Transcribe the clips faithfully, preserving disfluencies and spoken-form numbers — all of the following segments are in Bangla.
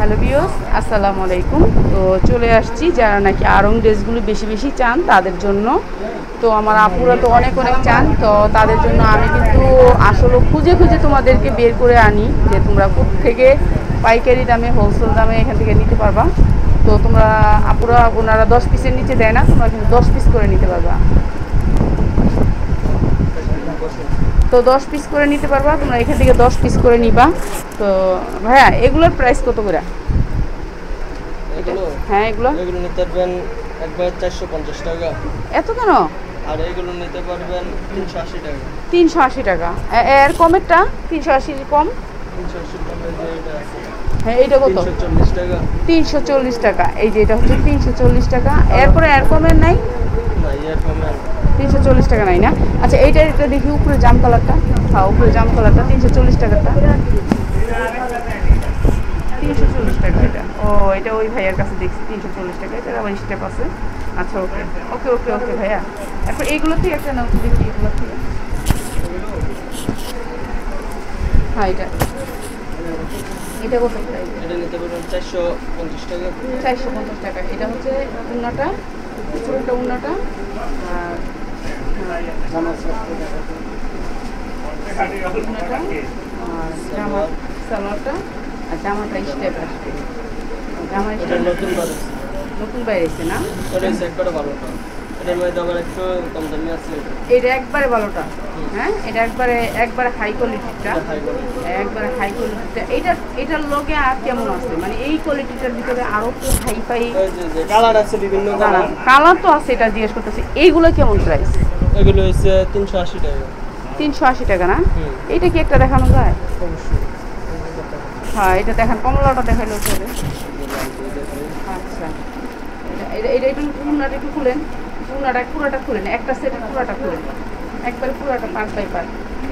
হ্যালো ভিউয়ার্স, আসসালামু আলাইকুম। তো চলে আসছি যারা নাকি আড়ং ড্রেসগুলো বেশি বেশি চান তাদের জন্য। তো আমার আপুরা তো অনেক অনেক চান, তো তাদের জন্য আমি কিন্তু আসলে খুঁজে খুঁজে তোমাদেরকে বের করে আনি যে তোমরা কোত্থেকে পাইকারি দামে হোলসেল দামে এখান থেকে নিতে পারবা। তো তোমরা আপুরা ওনারা দশ পিসের নিচে দেয় না, তোমরা কিন্তু দশ পিস করে নিতে পারবা। তো দশ পিস করে নিতে পারবা, তোমরা এখান থেকে দশ পিস করে নিবা। তো ভাইয়া এগুলোর প্রাইস কত করে? হ্যাঁ, এগুলো এগুলো নিতে পারবেন একবার চারশো পঞ্চাশ টাকা। এত কেন? আর এগুলো নিতে পারবেন তিনশো আশি টাকা। তিনশো আশি টাকা এর কমেরটা? তিনশো আশির কম? তিনশো আশি টাকা যে এটা আছে। হ্যাঁ, এইটা কত? তিনশো চল্লিশ টাকা। তিনশো চল্লিশ টাকা। এই যে এটা হচ্ছে তিনশো চল্লিশ টাকা। এরপরে এর কমের নাই? না, এর কমের তিনশো চল্লিশ টাকা নাই না? আচ্ছা, এইটা এটা দেখি উপরে জাম কালারটা। হ্যাঁ, উপরে জাম কালারটা তিনশো চল্লিশ টাকাটা। তিনশো চল্লিশ টাকা এটা। ও, এটা ওই ভাইয়ার কাছে দেখছি তিনশো চল্লিশ টাকা। এটা আবার স্টেপ আছে। আচ্ছা, ওকে ওকে ওকে ওকে ভাইয়া। এরপর এইগুলো থেকে একটা নাও তো দেখি, এগুলো থেকে। হ্যাঁ, এটা এটা কত প্রাইস? এটা নিতে পারবেন চারশো পঞ্চাশ টাকা। চারশো পঞ্চাশ টাকা। এটা হচ্ছে উন্নাটা, পুরোটা উন্নাটা। আর উন্নাটা আর জামা সালোয়ারটা আর জামাটা স্টেপ আসবে। জামা এটা স্টেপ নতুন বাজার নতুন বাইরেছে না? এটা একবারে ভালোটা। এটার মধ্যে আবার একটু কম দামি আছে। এটা একবারে ভালোটা। হ্যাঁ, এটা একবারে একবারে হাই কোয়ালিটিটা। High quality. একবারে হাই কোয়ালিটিটা। এটা এটার লগে আর কেমন আছে, মানে এই কোয়ালিটিটার ভিতরে আরো তো হাই ফাই কালার আছে, বিভিন্ন কালার। কালার তো আছে, এটা জিজ্ঞেস করতেছি। এইগুলো কেমন প্রাইস? এগুলো হচ্ছে তিনশো আশি টাকা। তিনশো আশি টাকা না? এইটা কি একটা দেখানো যায়? অবশ্যই। হ্যাঁ, এটা দেখান, কমলাটা দেখাইলেও চলে। আচ্ছা, এটা এটা একটু পুরোনাটা একটু খুলেন। পুরোনাটা পুরোটা খুলেন, একটা সেটের পুরোটা খুলেন, একবারে পুরোটা পার্ট বাই পার্ট।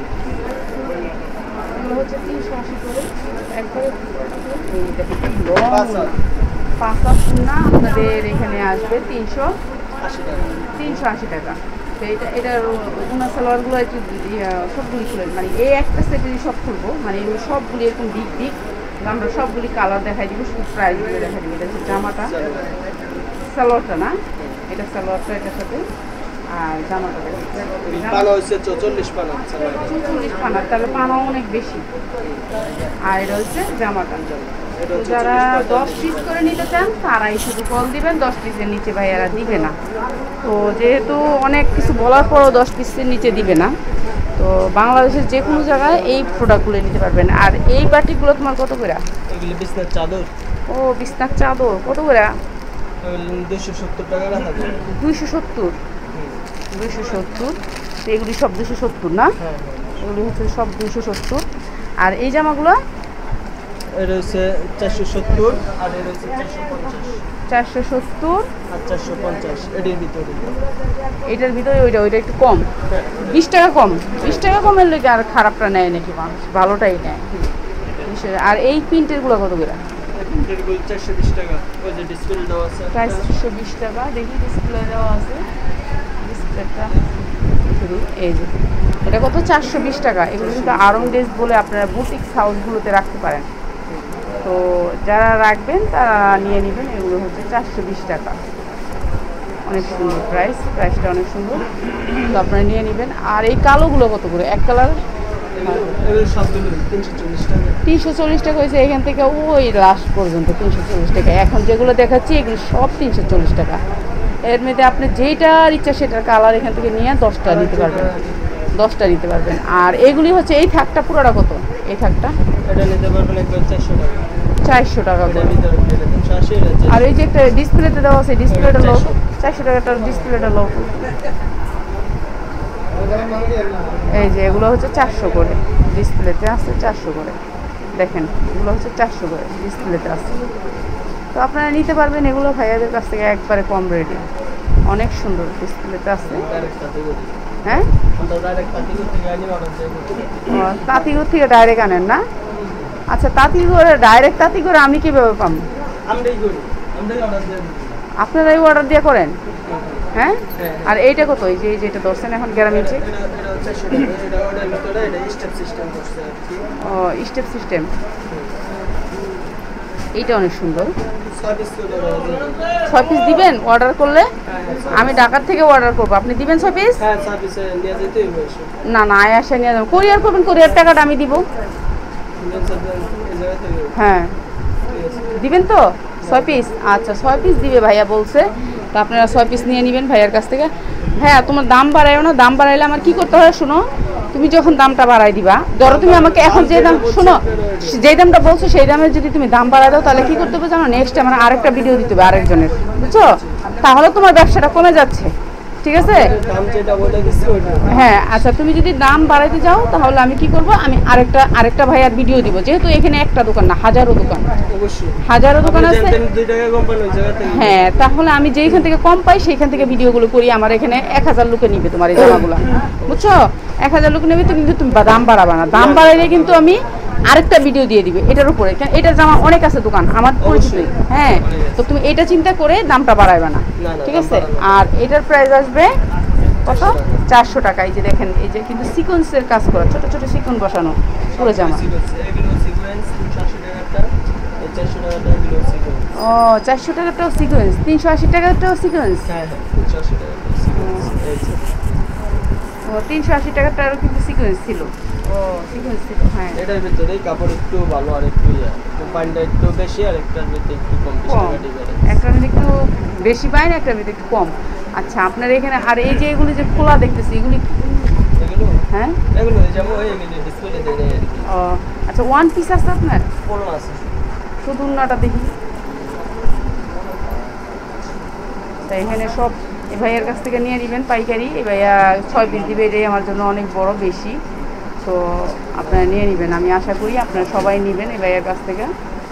এগুলো হচ্ছে তিনশো আশি করে একবারে। এই দেখুন পাঁচটা না, আপনাদের এখানে আসবে তিনশো আশি টাকা। তিনশো আশি টাকা। তো এটা এটার উনা সালোয়ারগুলো একটু সবগুলি খুলেন, মানে এই একটা সেটেরই সব খুলবো, মানে এগুলো সবগুলি এরকম দিক দিক আমরা সবগুলি কালার দেখাই দিব, শুধু প্রাইসগুলো দেখাই দিব। এটা হচ্ছে জামাটা, সালোয়ারটা না, এটা সালোয়ারটা এটার সাথে। আর জামাটা পানা হচ্ছে চল্লিশ পানা। চল্লিশ পানা, তাহলে পানা অনেক বেশি। আর এটা হচ্ছে জামাটা। তো যারা দশ পিস করে নিতে চান তারাই শুধু কল দিবেন, দশ পিসের নিচে ভাইয়ারা দিবে না। তো যেহেতু অনেক কিছু বলার পরও দশ পিসের নিচে দিবে না, তো বাংলাদেশের যে কোনো জায়গায় এই প্রোডাক্টগুলো নিতে পারবেন। আর এই বাটিগুলো তোমার কত করে? এগুলো বিছনার চাদর। ও, বিছনার চাদর কত করে? দুইশো সত্তর টাকা রাখা যায়। দুইশো সত্তর দুইশো সত্তর এগুলি সব দুশো সত্তর না? হ্যাঁ, এগুলি হচ্ছে সব দুইশো সত্তর। আর এই জামাগুলো? এটা হচ্ছে চারশো সত্তর আর এটা হচ্ছে চারশো পঞ্চাশ। চারশো সত্তর আর চারশো পঞ্চাশ এটির ভিতরে। এটার ভিতরে ওইটা ওইটা একটু কম, বিশ টাকা কম। বিশ টাকা কমের লেগে আর খারাপটা নেয় নাকি মানুষ? ভালোটাই নেয়। আর এই প্রিন্টেরগুলো কত করে? চারশো বিশ টাকা। ওই যে ডিসপ্লে দেওয়া আছে, চারশো বিশ টাকা। দেখি ডিসপ্লে দেওয়া আছে, ডিসপ্লেটা এই যে এটা কত? চারশো বিশ টাকা। এগুলো কিন্তু আড়ং ড্রেস বলে আপনারা বুটিক্স হাউসগুলোতে রাখতে পারেন। তো যারা রাখবেন তারা নিয়ে নেবেন। এগুলো হচ্ছে চারশো বিশ টাকা। অনেক সুন্দর প্রাইস, প্রাইসটা অনেক সুন্দর। তো আপনারা নিয়ে নেবেন। আর এই কালোগুলো কত করে? এক কালার তিনশো চল্লিশ টাকা হয়েছে। এখান থেকে ওই লাস্ট পর্যন্ত তিনশো চল্লিশ টাকা। এখন যেগুলো দেখাচ্ছি এগুলো সব তিনশো চল্লিশ টাকা। এর মধ্যে আপনি যেইটার ইচ্ছা সেটার কালার এখান থেকে নিয়ে দশটা নিতে পারবেন, দশটা নিতে পারবেন। আর এগুলি হচ্ছে এই থাকটা পুরোটা কত? এই থাকটা এটা নিতে পারবেন একবার চারশো টাকা। চারশো টাকা করে। তিনশো আশি। আর এই যে একটা ডিসপ্লেতে দেওয়া আছে, ডিসপ্লেটা লো, চারশো টাকাটার ডিসপ্লেটা লো। এই যে এগুলো হচ্ছে চারশো করে, ডিসপ্লেতে আছে চারশো করে। দেখেন এগুলো হচ্ছে চারশো করে ডিসপ্লেতে আছে। তো আপনারা নিতে পারবেন এগুলো ভাইয়াদের কাছ থেকে একবারে কম রেটে। অনেক সুন্দর ডিসপ্লেতে আছে। হ্যাঁ, তাঁতিগড় থেকে ডাইরেক্ট আনেন না? আচ্ছা, তাঁতিগড়ে ডাইরেক্ট তাঁতিগড়ে আমি কীভাবে পাবো? আপনারাই অর্ডার দিয়ে করেন? হ্যাঁ। আর এইটা কত? এই যে এই যেটা ধরছেন এখন গ্রামের চেক? ও, স্টেপ সিস্টেম। এইটা অনেক সুন্দর। ছয় পিস করে দেওয়া যাবে। ছয় পিস দিবেন অর্ডার করলে? হ্যাঁ, হ্যাঁ, ছয় আমি ঢাকার থেকে অর্ডার করবো, আপনি দিবেন ছয় পিস? হ্যাঁ, ছয় পিস নিয়ে যেতেই হবে এসে। না না, আয় আসে নিয়ে যাবো, কোরিয়ার করবেন, কোরিয়ার টাকাটা আমি দিব। তিনজন চারজন এই জায়গা থেকে। হ্যাঁ ঠিক আছে। দিবেন তো ছয় পিস? আচ্ছা ছয় পিস দিবে ভাইয়া বলছে, তো আপনারা ছয় পিস নিয়ে নেবেন ভাইয়ার কাছ থেকে। ভাইয়া তোমার দাম বাড়াইও না, দাম বাড়াইলে আমার কি করতে হয় শোনো, তুমি যখন দামটা বাড়াই দিবা, ধরো তুমি আমাকে এখন যে দাম, শোনো যেই দামটা বলছো সেই দামের যদি তুমি দাম বাড়াই দাও, তাহলে কি করতে হবে জানো, নেক্সট আমার আরেকটা ভিডিও দিতে হবে আরেকজনের, বুঝছো? তাহলে তোমার ব্যবসাটা কমে যাচ্ছে, ঠিক আছে? দাম যেটা বলে দিচ্ছি ওইটা। হ্যাঁ আচ্ছা, তুমি যদি দাম বাড়াইতে যাও তাহলে আমি কি করব, আমি আরেকটা আরেকটা ভাইয়ার ভিডিও দিব, যেহেতু এখানে একটা দোকান না হাজারো দোকান, অবশ্যই হাজারো দোকান আছে। আপনি দুই টাকা কম পান ওই জায়গা থেকে। হ্যাঁ তাহলে আমি যেইখান থেকে কম পাই সেইখান থেকে ভিডিওগুলো করি, আমার এখানে এক হাজার লোকে নিবে তোমার এই জামাগুলো, বুঝছো? এক হাজার লোক নেবে তো, কিন্তু তুমি বা- দাম বাড়াবা না, দাম বাড়াইলে কিন্তু আমি আরেকটা ভিডিও দিয়ে দিবে এটার উপরে, কারণ এটার জামা অনেক আছে দোকান আমার পরিচিত। হ্যাঁ তো তুমি এটা চিন্তা করে দামটা বাড়াইবা না, না, না, ঠিক দাম আছে? বাড়ানো। আর এটার প্রাইস আসবে কত? চারশো টাকা। এই যে দেখেন, এই যে কিন্তু সিকোয়েন্সের কাজ করা, ছোট ছোট সিকোয়েন্স বসানো পুরো জামা। এগুলো সিকোয়েন্স তিনশো আশি টাকাটা, এই চারশো টাকাটা এগুলো সিকোয়েন্স। ও চারশো টাকাটাও সিকোয়েন্স, তিনশো আশি টাকাটাও সিকোয়েন্স। হ্যাঁ হ্যাঁ, তিনশো আশি টাকাটা সিকোয়েন্স। এই যে ও তিনশো আশি টাকাটারও কিন্তু সিকোয়েন্স ছিল। ও সিকোয়েন্স ছিল, হ্যাঁ এটার ভিতরে কাপড় একটু ভালো আর একটু ইয়া, কোম্পানিটা একটু বেশি আর একটার ভিতরে একটু কম, বিশ কম, টাকা ডিফারেন্স। একটার মধ্যে একটু বেশি পায় না, একটার মধ্যে একটু কম। আচ্ছা আপনার এখানে আর এই যে এগুলি যে খোলা দেখতেছি এগুলি কি? এগুলো হ্যাঁ এগুলো যেমন ওই এগুলো ডিসপ্লে দেয় না আর কি। ও আচ্ছা, ওয়ান পিস আছে আপনার? পড়ো আছে। শুধু উন্নাটা দেখি। তা এখানে সব এই ভাইয়ের কাছ থেকে নিয়ে নেবেন পাইকারি, এই ভাইয়া ছয় পিস দিবে, এটাই আমার জন্য অনেক বড় বেশি, তো আপনারা নিয়ে নেবেন, আমি আশা করি আপনারা সবাই নেবেন এই ভাইয়ের কাছ থেকে।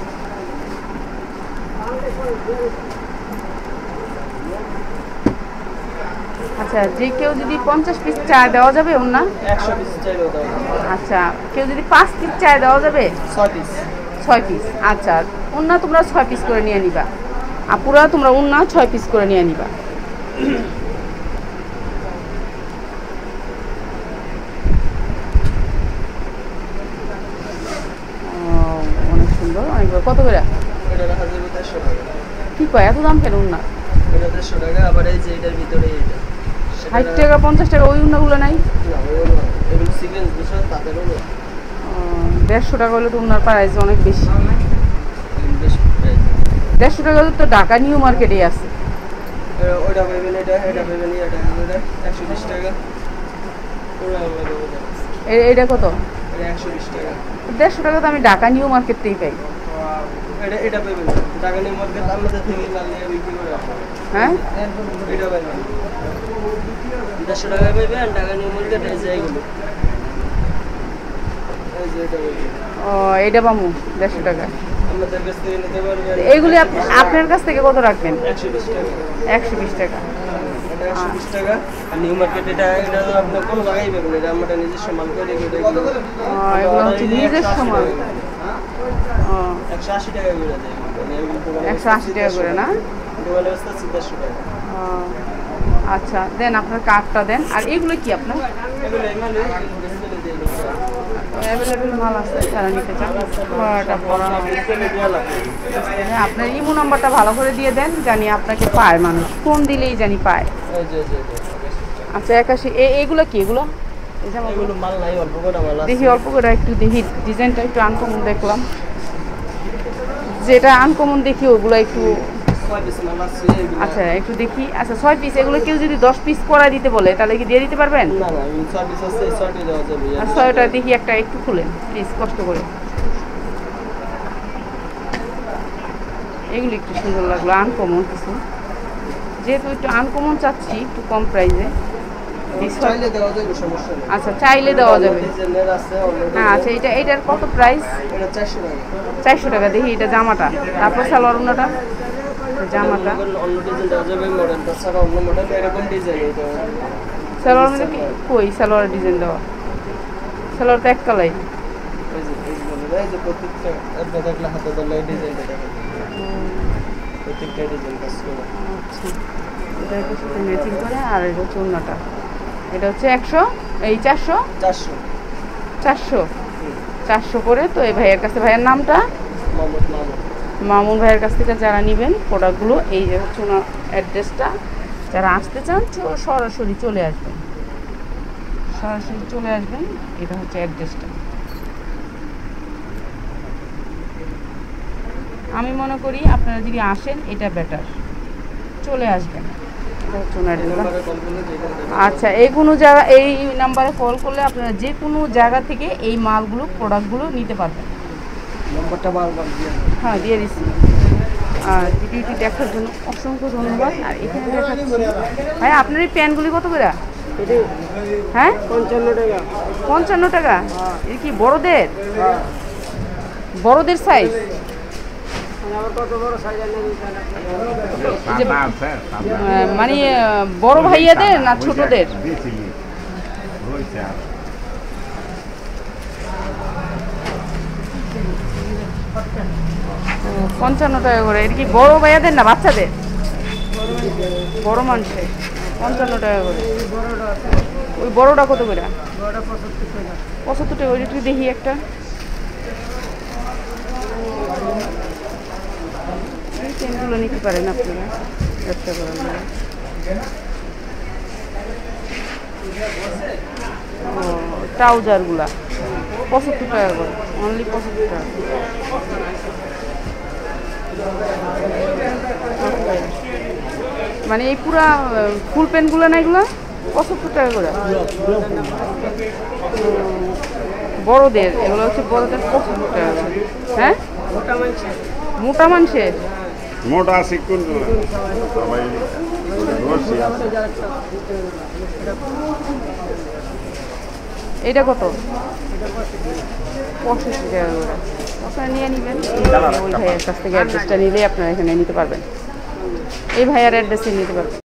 আচ্ছা যে কেউ যদি পঞ্চাশ পিস চা দেওয়া যাবে ওনা? একশো পিস চাইলেও দাও। আচ্ছা কেউ যদি পাঁচ পিস চা দেওয়া যাবে? ছয় পিস। ছয় পিস, আচ্ছা ওনা তোমরা ছয় পিস করে নিয়ে নিবা, আপুরা তোমরা ওনা ছয় পিস করে নিয়ে নিবা। অনেক সুন্দর, অনেক বড়। কত করে? এটা রাখা যাবে দেড়শো টাকা। কি কয় এত দাম কেন ওনা? এটা দেড়শো টাকা, আবার এই যে এটার ভিতরে এইটা ষাট টাকা পঞ্চাশ টাকা, ওই উন্নাগুলো নাই? না, ওগুলো না। এগুলো সিকোয়েন্স দুশো, তাদেরও না। দেড়শো টাকা হলে তো উন্নার প্রাইস অনেক বেশি। এগুলো বেশ প্রাইস। দেড়শো টাকা হলে তো ঢাকা নিউ মার্কেটেই আছে। এ- ওইটা পাইবেন, এটা এটা পাইবেন, এটা এটা একশো বিশ টাকা। পুরো আলাদা ওটা। এ- এইটা কত? এটা একশো বিশ টাকা। দেড়শো টাকা তো আমি ঢাকা নিউ মার্কেটতেই পাই। এটা এটা পাইবেন টাকা নিয়ে মার্কেট আমাদের থেকে মাল নিয়ে বিক্রি করে আসে। হ্যাঁ এটা পাইবেন দেড়শো টাকা পাইবেন, টাকা নিয়ে মার্কেট এই যে এগুলো এই যে এটা পাইবেন ও এইটা পামু দেড়শো টাকা। আমাদের কাছ থেকে নিতে পারবেন। এইগুলি আপ- আপনার কাছ থেকে কত রাখবেন? একশো বিশ টাকা। একশো বিশ টাকা। এটা একশো বিশ টাকা। আর নিউ মার্কেট এটা এটা তো আপনি কোনো জায়গায় পাবেন, এটা আমরা নিজস্ব মাল করে এটা এগুলো ও, এগুলো হচ্ছে নিজস্ব মাল। ও একশো আশি টাকা করে দেয়। মানে এগুলো দোকানে একশো আশি টাকা করে না? দোকানে বেচতে আছে দেড়শো টাকা। ও, আচ্ছা দেন আপনার কার্ডটা দেন। আর এগুলো কি আপনার? এগুলো এগুলো ডিসপ্লে দিয়ে দিচ্ছি। অ্যাভেলেবেল মাল আছে, যারা নিতে চান পড়াটা পড়া হবে। ডিসপ্লে দেওয়া লাগবে। হ্যাঁ, আপনার ইমো নাম্বারটা ভালো করে দিয়ে দেন, জানি আপনাকে পায় মানুষ, ফোন দিলেই জানি পায়। এই যে যে যে। আচ্ছা একাশি, এ- এগুলো কি এগুলো? এই জামাগুলো এগুলো মাল নাই, অল্প করে মাল আছে। দেখি অল্প করে একটু দেখি, ডিজাইনটা একটু আনকমন দেখলাম, যেটা আনকমন দেখি ওগুলো একটু। ছয় পিস মাল আছে এগুলো। আচ্ছা একটু দেখি। আচ্ছা ছয় পিস, এগুলো কেউ যদি দশ পিস করাই দিতে বলে তাহলে কি দিয়ে দিতে পারবেন? না না, এই ছয় পিস আছে, এই ছয়টি দেওয়া যাবে। আর ছয়টা দেখি একটা একটু খুলেন প্লিজ, কষ্ট করে। এগুলো একটু সুন্দর লাগলো, আনকমন কিছু, যেহেতু একটু আনকমন চাচ্ছি একটু কম প্রাইসে। চাইলে দেওয়া যাবে, সমস্যা নেই। আচ্ছা চাইলে দেওয়া যাবে। ডিজাইনের আছে অলরেডি। হ্যাঁ আচ্ছা, এটা এটার কত প্রাইস? এটা চারশো টাকা। চারশো টাকা। দেখি এটা জামাটা, তারপর সালোয়ার ওড়নাটা, জামাটা। অন্য অন্য ডিজাইন দেওয়া যাবে, মডেলটা ছাড়া অন্য মডেল এরকম ডিজাইন এটা। সালোয়ার মধ্যে কি কই সালোয়ার ডিজাইন দেওয়া? সালোয়ার তো এক কালাই। এই যে এই যে এই যে প্রত্যেকটা আপনি দেখলে হাতে ধরলে এই ডিজাইনটা দেখেন। প্রত্যেকটা ডিজাইন কাজ করে। আচ্ছা এটা একটু সাথে ম্যাচিং করে। আর এটা হচ্ছে ওড়নাটা, এটা হচ্ছে একশো, এই চারশো চারশো। চারশো চারশো করে। তো এই ভাইয়ের কাছে, ভাইয়ের নামটা? মোহাম্মদ মামুন। মামুন ভাইয়ের কাছ থেকে যারা নেবেন প্রোডাক্টগুলো, এই যে হচ্ছে ওনার অ্যাড্রেসটা, যারা আসতে চান চ- সরাসরি চলে আসবেন, সরাসরি চলে আসবেন। এটা হচ্ছে অ্যাড্রেসটা। আমি মনে করি আপনারা যদি আসেন এটা বেটার, চলে আসবেন। এটা হচ্ছে ওনার অ্যাড্রেস। নাম্বারে কল করলে যেখানে দেখাবে। আচ্ছা, এই কোনো জায়গা এই নাম্বারে কল করলে আপনারা যে কোনো জায়গা থেকে এই মালগুলো প্রোডাক্টগুলো নিতে পারবেন। নাম্বারটা বারবার দিয়ে হ্যাঁ, দিয়ে দিচ্ছি। আর ভিডিওটি দেখার জন্য অসংখ্য ধন্যবাদ। আর এখানে দেখাচ্ছি ভাই, আপনার এই প্যান্টগুলি কত করে? হ্যাঁ, পঞ্চান্ন টাকা। পঞ্চান্ন টাকা। এটা কি বড়দের? বড়দের সাইজ? আবার কত বড় সাইজ আনলে যে, আহ, মানে আহ, বড় ভাইয়াদের না ছোটদের? ও, পঞ্চান্ন টাকা করে। এটা কি বড় ভাইয়াদের না বাচ্চাদের? বড় মানুষের পঞ্চান্ন টাকা করে। ওই বড়টা কত করে? বড়টা পঁচাত্তর টাকা। পঁচাত্তর টাকা। ওইটা একটু দেখি একটা। এই পেনগুলো নিতে পারেন আপনারা ব্যবসা করার জন্য। ও, ট্রাউজারগুলা পঁচাত্তর টাকা করে, অনলি পঁচাত্তর টাকা। মানে এই পুরা ফুল প্যান্টগুলো না, এগুলো পঁচাত্তর টাকা করে। বড়দের এগুলো হচ্ছে বড়দের পঁচাত্তর টাকা করে। হ্যাঁ, মোটা মাংসের। মোটা মানুষের মোটা শিখুন সবাই রসি আছে। এইটা কত? পঁয়ষট্টি টাকা করে। আপনারা নিয়ে নেবেন। ওই ভাইয়ের কাছ থেকে অ্যাড্রেসটা নিলেই আপনারা এখানে নিতে পারবেন। এই ভাইয়ার অ্যাড্রেসে নিতে পারবেন।